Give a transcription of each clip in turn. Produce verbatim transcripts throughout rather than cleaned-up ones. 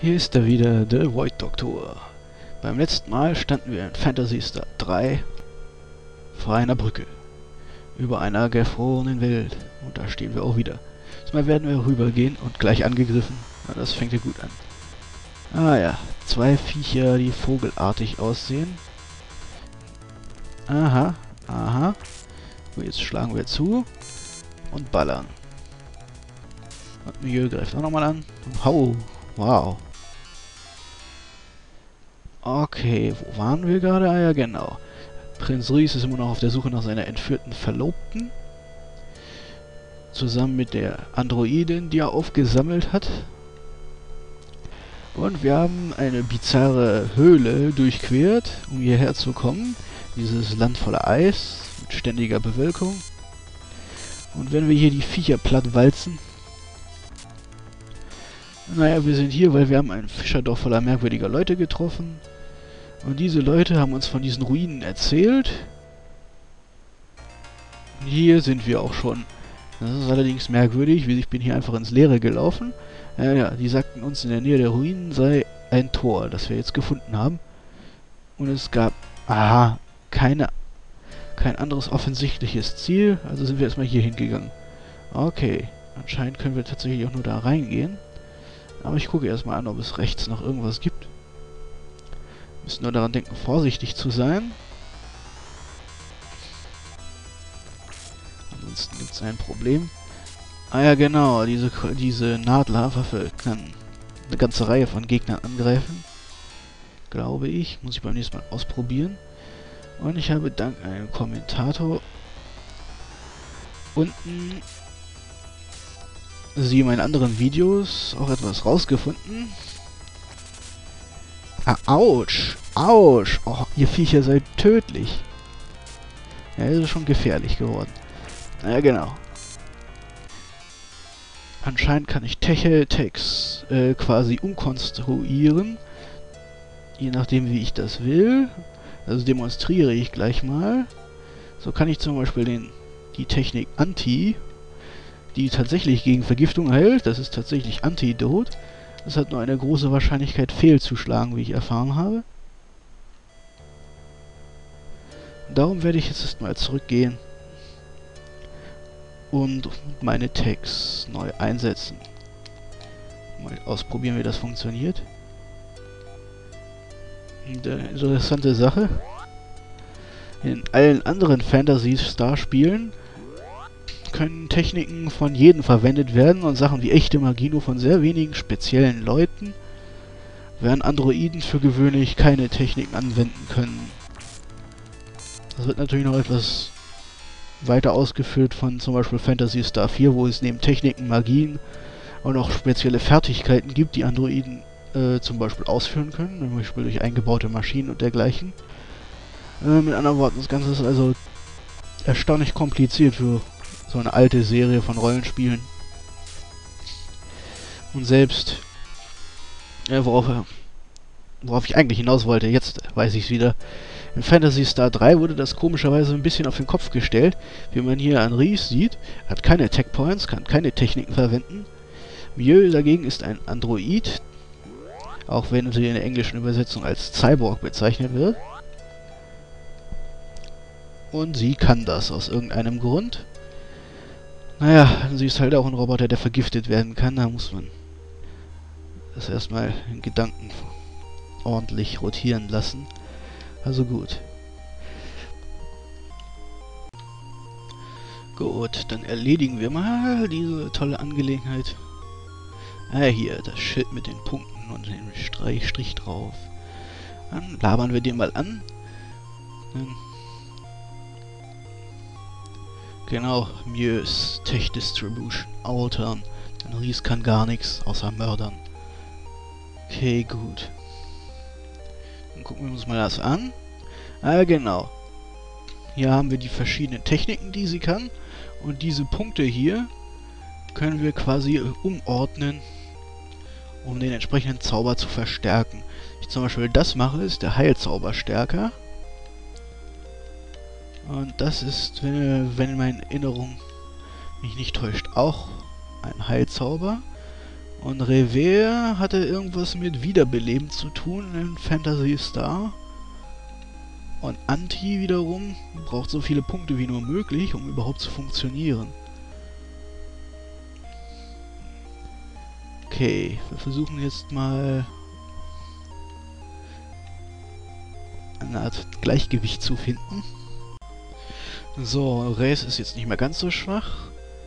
Hier ist er wieder, der Void Doktor. Beim letzten Mal standen wir in Phantasy Star drei vor einer Brücke. Über einer gefrorenen Welt. Und da stehen wir auch wieder. Diesmal werden wir rübergehen und gleich angegriffen. Na, das fängt ja gut an. Ah ja, zwei Viecher, die vogelartig aussehen. Aha, aha. So, jetzt schlagen wir zu und ballern. Und Milieu greift auch nochmal an. Hau, wow. Okay, wo waren wir gerade? Ah ja, genau. Prinz Rhys ist immer noch auf der Suche nach seiner entführten Verlobten. Zusammen mit der Androidin, die er aufgesammelt hat. Und wir haben eine bizarre Höhle durchquert, um hierher zu kommen. Dieses Land voller Eis, mit ständiger Bewölkung. Und wenn wir hier die Viecher platt walzen... Naja, wir sind hier, weil wir haben ein Fischerdorf voller merkwürdiger Leute getroffen. Und diese Leute haben uns von diesen Ruinen erzählt. Und hier sind wir auch schon. Das ist allerdings merkwürdig, ich bin hier einfach ins Leere gelaufen. Ja, ja, die sagten uns, in der Nähe der Ruinen sei ein Tor, das wir jetzt gefunden haben. Und es gab, aha, keine, kein anderes offensichtliches Ziel, also sind wir erstmal hier hingegangen. Okay, anscheinend können wir tatsächlich auch nur da reingehen. Aber ich gucke erstmal an, ob es rechts noch irgendwas gibt. Wir müssen nur daran denken, vorsichtig zu sein. Ansonsten gibt es ein Problem. Ah ja, genau, diese, diese Nadlerwaffe kann eine ganze Reihe von Gegnern angreifen. Glaube ich. Muss ich beim nächsten Mal ausprobieren. Und ich habe dank einem Kommentator unten sie in meinen anderen Videos auch etwas rausgefunden. Ah, ouch! Ouch! Oh, ihr Viecher seid tödlich. Ja, das ist schon gefährlich geworden. Ja, genau. Anscheinend kann ich Teche-Text äh, quasi umkonstruieren. Je nachdem, wie ich das will. Also demonstriere ich gleich mal. So kann ich zum Beispiel den, die Technik Anti, die tatsächlich gegen Vergiftung heilt. Das ist tatsächlich Antidot. Das hat nur eine große Wahrscheinlichkeit, fehlzuschlagen, wie ich erfahren habe. Darum werde ich jetzt erstmal zurückgehen und meine Tags neu einsetzen. Mal ausprobieren, wie das funktioniert. Eine interessante Sache. In allen anderen Phantasy Star Spielen können Techniken von jedem verwendet werden und Sachen wie echte Magie nur von sehr wenigen speziellen Leuten, während Androiden für gewöhnlich keine Techniken anwenden können. Das wird natürlich noch etwas weiter ausgeführt von zum Beispiel Phantasy Star vier, wo es neben Techniken, Magien auch noch spezielle Fertigkeiten gibt, die Androiden äh, zum Beispiel ausführen können, zum Beispiel durch eingebaute Maschinen und dergleichen. Äh, mit anderen Worten, das Ganze ist also erstaunlich kompliziert für so eine alte Serie von Rollenspielen. Und selbst, äh, worauf, worauf ich eigentlich hinaus wollte, jetzt weiß ich es wieder. In Phantasy Star drei wurde das komischerweise ein bisschen auf den Kopf gestellt. Wie man hier an Rhys sieht, hat keine Tech Points, kann keine Techniken verwenden. Milieu dagegen ist ein Android, auch wenn sie in der englischen Übersetzung als Cyborg bezeichnet wird. Und sie kann das aus irgendeinem Grund. Naja, sie ist halt auch ein Roboter, der vergiftet werden kann. Da muss man das erstmal in Gedanken ordentlich rotieren lassen. Also gut. Gut, dann erledigen wir mal diese tolle Angelegenheit. Ah, hier, das Schild mit den Punkten und dem Strich, Strich drauf. Dann labern wir den mal an. Dann genau, Mieus, Tech Distribution, altern. Denn Rhys kann gar nichts außer mördern. Okay, gut. Dann gucken wir uns mal das an. Ah, genau. Hier haben wir die verschiedenen Techniken, die sie kann. Und diese Punkte hier können wir quasi umordnen, um den entsprechenden Zauber zu verstärken. Ich zum Beispiel das mache, ist der Heilzauberstärker. Und das ist, wenn, wenn meine Erinnerung mich nicht täuscht, auch ein Heilzauber. Und Revere hatte irgendwas mit Wiederbeleben zu tun in Phantasy Star. Und Anti wiederum braucht so viele Punkte wie nur möglich, um überhaupt zu funktionieren. Okay, wir versuchen jetzt mal eine Art Gleichgewicht zu finden. So, Race ist jetzt nicht mehr ganz so schwach.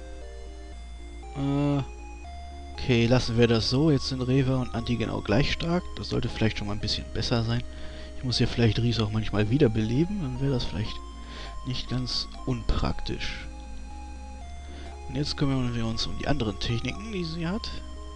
Äh, okay, lassen wir das so. Jetzt sind Rewe und Anti genau gleich stark. Das sollte vielleicht schon mal ein bisschen besser sein. Ich muss ja vielleicht Ries auch manchmal wiederbeleben, dann wäre das vielleicht nicht ganz unpraktisch. Und jetzt kümmern wir uns um die anderen Techniken, die sie hat.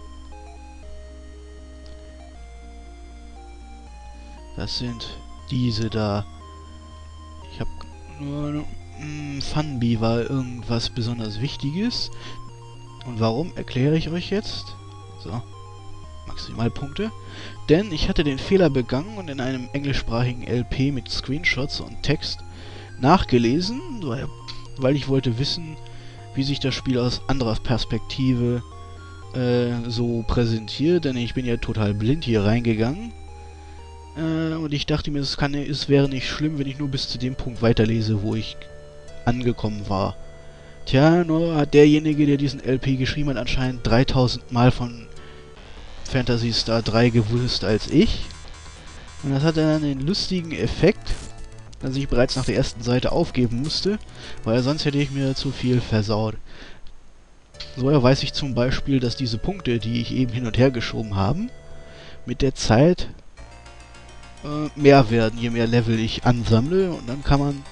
Das sind diese da. Ich habe nur... Mh, Funby war irgendwas besonders Wichtiges. Und warum, erkläre ich euch jetzt. So. Maximalpunkte. Denn ich hatte den Fehler begangen und in einem englischsprachigen L P mit Screenshots und Text nachgelesen, weil, weil ich wollte wissen, wie sich das Spiel aus anderer Perspektive äh, so präsentiert, denn ich bin ja total blind hier reingegangen. Äh, und ich dachte mir, es, kann, es wäre nicht schlimm, wenn ich nur bis zu dem Punkt weiterlese, wo ich angekommen war. Tja, nur hat derjenige, der diesen L P geschrieben hat, anscheinend dreitausend Mal von Phantasy Star drei gewusst als ich. Und das hatte dann den lustigen Effekt, dass ich bereits nach der ersten Seite aufgeben musste, weil sonst hätte ich mir zu viel versaut. So weiß ich zum Beispiel, dass diese Punkte, die ich eben hin und her geschoben habe, mit der Zeit äh, mehr werden, je mehr Level ich ansammle, und dann kann man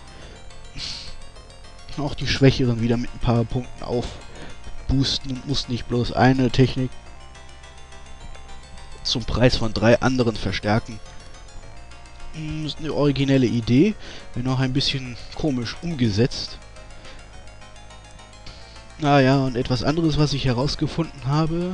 auch die Schwächeren wieder mit ein paar Punkten aufboosten und muss nicht bloß eine Technik zum Preis von drei anderen verstärken. Das ist eine originelle Idee, wenn auch ein bisschen komisch umgesetzt. Naja, und etwas anderes, was ich herausgefunden habe,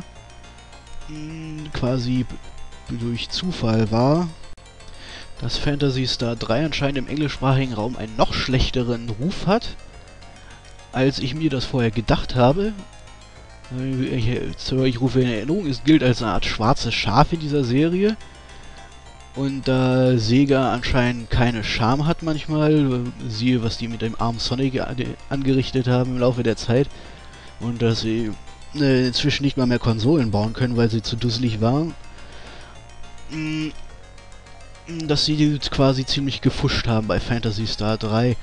mh, quasi durch Zufall war, dass Phantasy Star drei anscheinend im englischsprachigen Raum einen noch schlechteren Ruf hat, als ich mir das vorher gedacht habe. Ich, ich rufe in Erinnerung, es gilt als eine Art schwarzes Schaf in dieser Serie. Und da äh, Sega anscheinend keine Scham hat manchmal, siehe, was die mit dem armen Sonic angerichtet haben im Laufe der Zeit. Und dass sie äh, inzwischen nicht mal mehr Konsolen bauen können, weil sie zu dusselig waren. Mm, dass sie quasi ziemlich gefuscht haben bei Phantasy Star drei.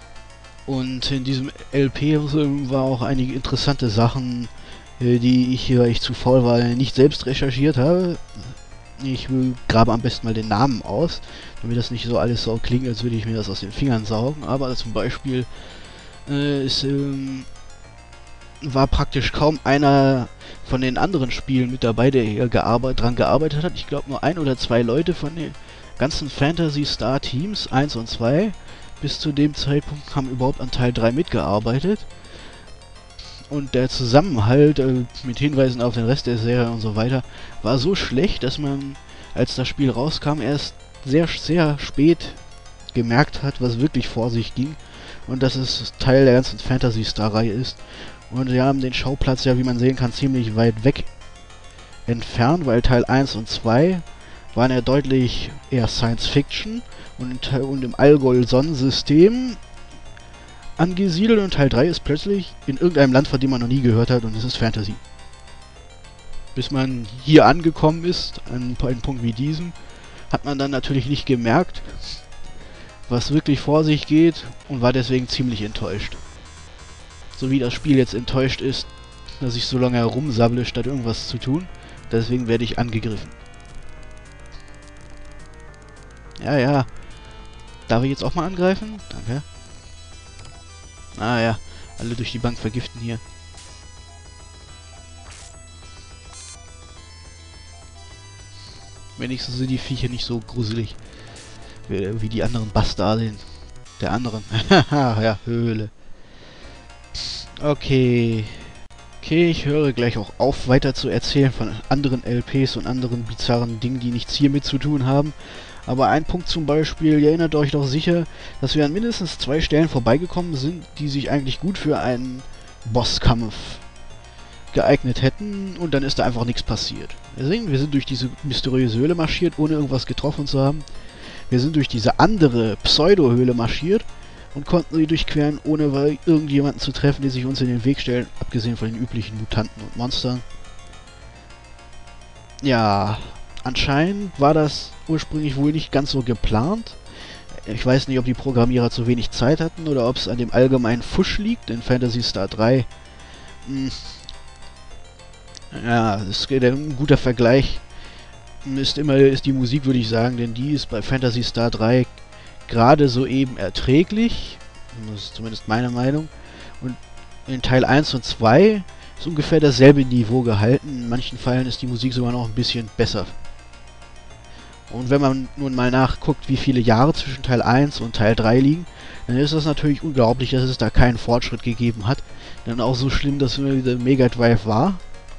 Und in diesem L P war auch einige interessante Sachen, äh, die ich, weil ich zu faul war, nicht selbst recherchiert habe. Ich grabe am besten mal den Namen aus, damit das nicht so alles so klingt, als würde ich mir das aus den Fingern saugen. Aber zum Beispiel äh, ist, ähm, war praktisch kaum einer von den anderen Spielen mit dabei, der hier gearbeit dran gearbeitet hat. Ich glaube nur ein oder zwei Leute von den ganzen Phantasy Star Teams, eins und zwei, bis zu dem Zeitpunkt haben überhaupt an Teil drei mitgearbeitet. Und der Zusammenhalt äh, mit Hinweisen auf den Rest der Serie und so weiter war so schlecht, dass man, als das Spiel rauskam, erst sehr, sehr spät gemerkt hat, was wirklich vor sich ging. Und dass es Teil der ganzen Phantasy Star-Reihe ist. Und wir haben den Schauplatz ja, wie man sehen kann, ziemlich weit weg entfernt, weil Teil eins und zwei waren ja deutlich eher Science-Fiction und, und im Algol-Sonnensystem angesiedelt, und Teil drei ist plötzlich in irgendeinem Land, von dem man noch nie gehört hat, und es ist Fantasy. Bis man hier angekommen ist, an einem Punkt wie diesem, hat man dann natürlich nicht gemerkt, was wirklich vor sich geht, und war deswegen ziemlich enttäuscht. So wie das Spiel jetzt enttäuscht ist, dass ich so lange herumsabble, statt irgendwas zu tun. Deswegen werde ich angegriffen. Ja, ja. Darf ich jetzt auch mal angreifen? Danke. Ah ja, alle durch die Bank vergiften hier. Wenigstens sind die Viecher nicht so gruselig wie, wie die anderen Bastarde der anderen. Haha, ja, Höhle. Okay. Okay, ich höre gleich auch auf, weiter zu erzählen von anderen L Ps und anderen bizarren Dingen, die nichts hiermit zu tun haben. Aber ein Punkt zum Beispiel, ihr erinnert euch doch sicher, dass wir an mindestens zwei Stellen vorbeigekommen sind, die sich eigentlich gut für einen Bosskampf geeignet hätten und dann ist da einfach nichts passiert. Wir sehen, wir sind durch diese mysteriöse Höhle marschiert, ohne irgendwas getroffen zu haben. Wir sind durch diese andere Pseudo-Höhle marschiert und konnten sie durchqueren, ohne irgendjemanden zu treffen, die sich uns in den Weg stellen, abgesehen von den üblichen Mutanten und Monstern. Ja, anscheinend war das ursprünglich wohl nicht ganz so geplant. Ich weiß nicht, ob die Programmierer zu wenig Zeit hatten oder ob es an dem allgemeinen Fusch liegt. In Phantasy Star drei Mh, ja, das ist ein guter Vergleich. Ist immer ist die Musik, würde ich sagen, denn die ist bei Phantasy Star drei gerade so eben erträglich. Das ist zumindest meine Meinung. Und in Teil eins und zwei ist ungefähr dasselbe Niveau gehalten. In manchen Fällen ist die Musik sogar noch ein bisschen besser. Und wenn man nun mal nachguckt, wie viele Jahre zwischen Teil eins und Teil drei liegen, dann ist das natürlich unglaublich, dass es da keinen Fortschritt gegeben hat. Denn auch so schlimm, dass der Mega Drive war.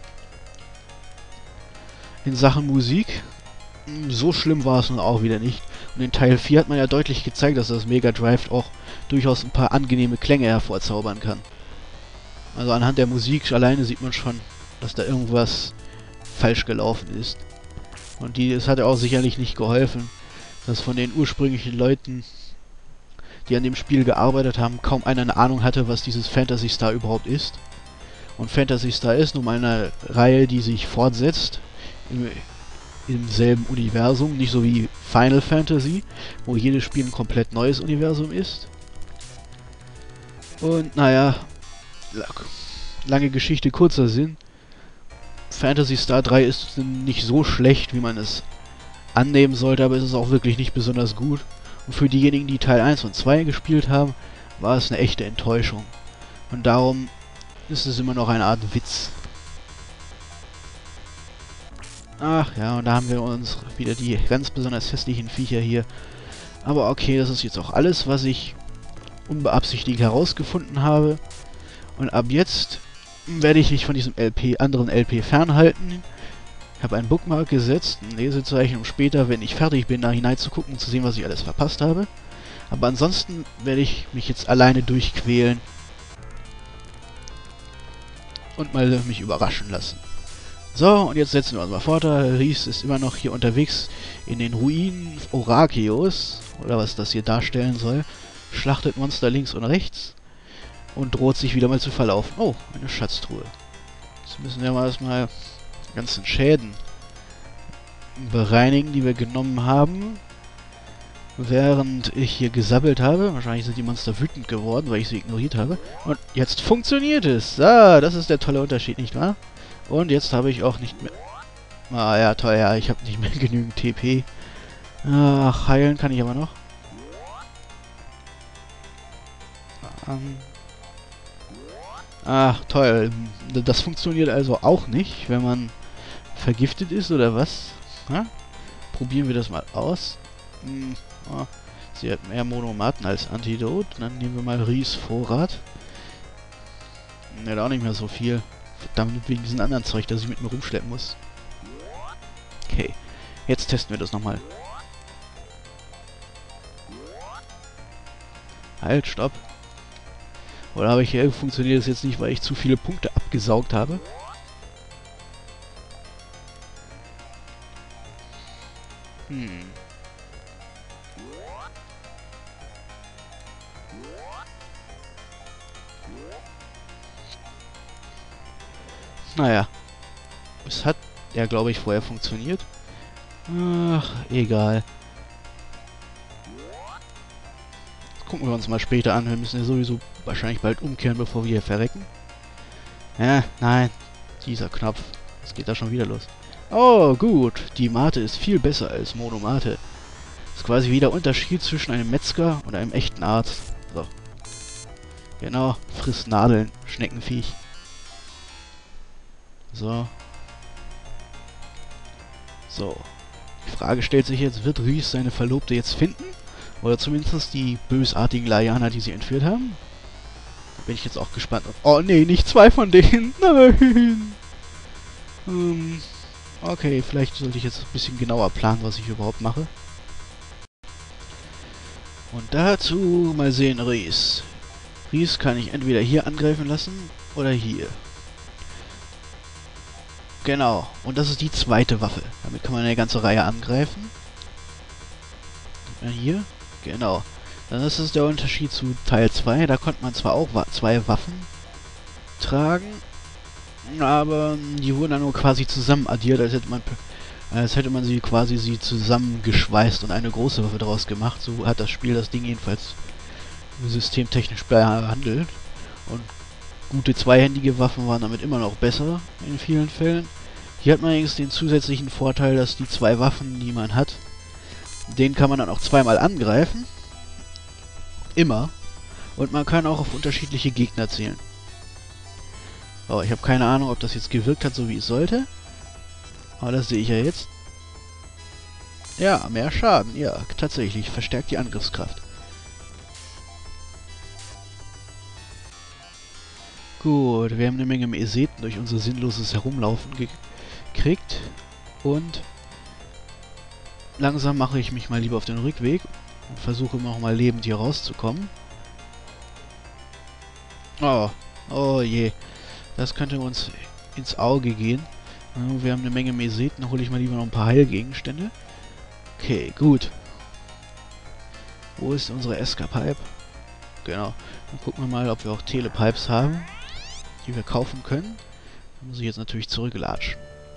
In Sachen Musik, so schlimm war es nun auch wieder nicht. Und in Teil vier hat man ja deutlich gezeigt, dass das Mega Drive auch durchaus ein paar angenehme Klänge hervorzaubern kann. Also anhand der Musik alleine sieht man schon, dass da irgendwas falsch gelaufen ist. Und die, es hat ja auch sicherlich nicht geholfen, dass von den ursprünglichen Leuten, die an dem Spiel gearbeitet haben, kaum einer eine Ahnung hatte, was dieses Phantasy Star überhaupt ist. Und Phantasy Star ist nun mal eine Reihe, die sich fortsetzt im, im selben Universum, nicht so wie Final Fantasy, wo jedes Spiel ein komplett neues Universum ist. Und naja, lange Geschichte, kurzer Sinn. Phantasy Star drei ist nicht so schlecht, wie man es annehmen sollte, aber es ist auch wirklich nicht besonders gut. Und für diejenigen, die Teil eins und zwei gespielt haben, war es eine echte Enttäuschung. Und darum ist es immer noch eine Art Witz. Ach ja, und da haben wir uns wieder die ganz besonders hässlichen Viecher hier. Aber okay, das ist jetzt auch alles, was ich unbeabsichtigt herausgefunden habe. Und ab jetzt werde ich mich von diesem L P, anderen L P fernhalten. Ich habe ein Bookmark gesetzt, ein Lesezeichen, um später, wenn ich fertig bin, da hineinzugucken und zu sehen, was ich alles verpasst habe. Aber ansonsten werde ich mich jetzt alleine durchquälen und mal mich überraschen lassen. So, und jetzt setzen wir uns mal fort. Ries ist immer noch hier unterwegs in den Ruinen Orakios, oder was das hier darstellen soll. Schlachtet Monster links und rechts und droht sich wieder mal zu verlaufen. Oh, eine Schatztruhe. Jetzt müssen wir mal erstmal die ganzen Schäden bereinigen, die wir genommen haben, während ich hier gesabbelt habe. Wahrscheinlich sind die Monster wütend geworden, weil ich sie ignoriert habe. Und jetzt funktioniert es. Ah, das ist der tolle Unterschied, nicht wahr? Und jetzt habe ich auch nicht mehr... Ah ja, toll, ja, ich habe nicht mehr genügend T P. Ach, heilen kann ich aber noch. Ähm... Ach, toll. Das funktioniert also auch nicht, wenn man vergiftet ist, oder was? Ha? Probieren wir das mal aus. Hm, oh, sie hat mehr Monomaten als Antidot. Dann nehmen wir mal Ries Vorrat. Ne, hat auch nicht mehr so viel. Verdammt, wegen diesem anderen Zeug, das ich mit mir rumschleppen muss. Okay, jetzt testen wir das nochmal. Halt, stopp. Oder habe ich hier, funktioniert das jetzt nicht, weil ich zu viele Punkte abgesaugt habe? Hm. Naja. Es hat ja, glaube ich, vorher funktioniert. Ach, egal. Gucken wir uns mal später an. Wir müssen ja sowieso wahrscheinlich bald umkehren, bevor wir hier verrecken. Ja, nein. Dieser Knopf. Es geht da schon wieder los. Oh, gut. Die Mate ist viel besser als Monomate. Das ist quasi wie der Unterschied zwischen einem Metzger und einem echten Arzt. So. Genau. Friss Nadeln. Schneckenviech. So. So. Die Frage stellt sich jetzt, wird Ries seine Verlobte jetzt finden? Oder zumindest die bösartigen Laianer, die sie entführt haben? Da bin ich jetzt auch gespannt. Oh nee, nicht zwei von denen. Nein. Ähm, okay, vielleicht sollte ich jetzt ein bisschen genauer planen, was ich überhaupt mache. Und dazu mal sehen, Ries. Ries kann ich entweder hier angreifen lassen oder hier. Genau. Und das ist die zweite Waffe. Damit kann man eine ganze Reihe angreifen. Ja, hier. Genau. Dann ist es der Unterschied zu Teil zwei. Da konnte man zwar auch wa zwei Waffen tragen, aber die wurden dann nur quasi zusammen addiert, als hätte man, als hätte man sie quasi sie zusammengeschweißt und eine große Waffe daraus gemacht. So hat das Spiel das Ding jedenfalls systemtechnisch behandelt. Und gute zweihändige Waffen waren damit immer noch besser in vielen Fällen. Hier hat man allerdings den zusätzlichen Vorteil, dass die zwei Waffen, die man hat, den kann man dann auch zweimal angreifen. Immer. Und man kann auch auf unterschiedliche Gegner zielen. Aber ich habe keine Ahnung, ob das jetzt gewirkt hat, so wie es sollte. Aber das sehe ich ja jetzt. Ja, mehr Schaden. Ja, tatsächlich. Verstärkt die Angriffskraft. Gut, wir haben eine Menge Meseten durch unser sinnloses Herumlaufen gekriegt. Und langsam mache ich mich mal lieber auf den Rückweg und versuche noch mal lebend hier rauszukommen. Oh, oh je. Das könnte uns ins Auge gehen. Ja, wir haben eine Menge Meseten, da hole ich mal lieber noch ein paar Heilgegenstände. Okay, gut. Wo ist unsere Escapipe? Genau. Dann gucken wir mal, ob wir auch Telepipes haben, die wir kaufen können. Da muss ich jetzt natürlich zurücklatschen.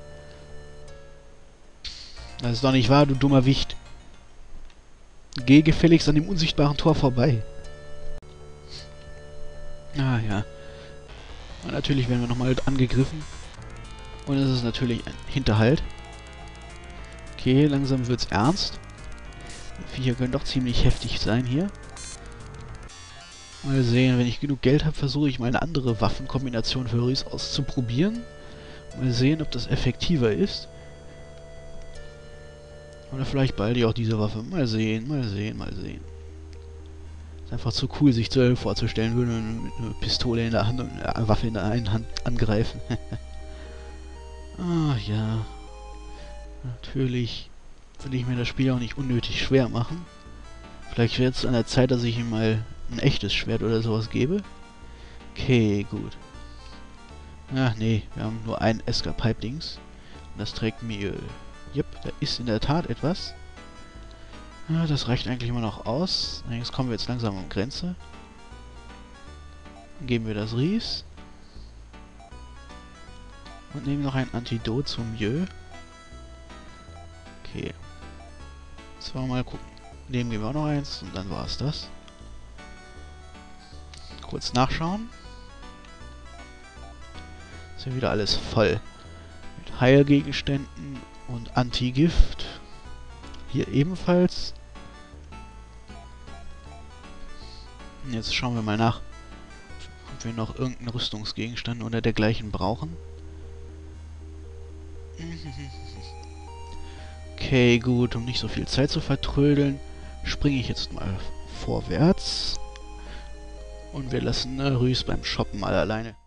Das ist doch nicht wahr, du dummer Wicht. Geh gefälligst an dem unsichtbaren Tor vorbei. Ah ja. Und natürlich werden wir nochmal angegriffen. Und es ist natürlich ein Hinterhalt. Okay, langsam wird's ernst. Die Viecher können doch ziemlich heftig sein hier. Mal sehen, wenn ich genug Geld habe, versuche ich mal eine andere Waffenkombination für Rhys auszuprobieren. Mal sehen, ob das effektiver ist. Oder vielleicht bald auch diese Waffe. Mal sehen, mal sehen, mal sehen. Ist einfach zu cool, sich zu vorzustellen, würde man mit einer Pistole in der Hand und eine Waffe in der einen Hand angreifen. Ah ja. Natürlich will ich mir das Spiel auch nicht unnötig schwer machen. Vielleicht wäre es an der Zeit, dass ich ihm mal ein echtes Schwert oder sowas gebe. Okay, gut. Ach nee, wir haben nur ein Escapipe-Dings. Und das trägt mir... Jep, da ist in der Tat etwas. Ja, das reicht eigentlich immer noch aus. Jetzt kommen wir jetzt langsam an Grenze. Dann geben wir das Rhys. Und nehmen noch ein Antidot zum Mieux. Okay. Jetzt wollen wir mal gucken. Nehmen wir auch noch eins und dann war es das. Kurz nachschauen. Ist ja wieder alles voll. Mit Heilgegenständen und Antigift. Hier ebenfalls. Und jetzt schauen wir mal nach, ob wir noch irgendeinen Rüstungsgegenstand oder dergleichen brauchen. Okay, gut, um nicht so viel Zeit zu vertrödeln, springe ich jetzt mal vorwärts. Und wir lassen äh, Rhys beim Shoppen mal alleine.